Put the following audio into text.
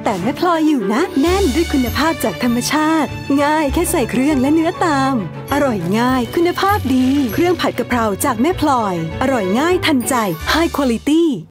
แต่แม่พลอยอยู่นะแน่นด้วยคุณภาพจากธรรมชาติง่ายแค่ใส่เครื่องและเนื้อตามอร่อยง่ายคุณภาพดีเครื่องผัดกะเพราจากแม่พลอยอร่อยง่ายทันใจ High Quality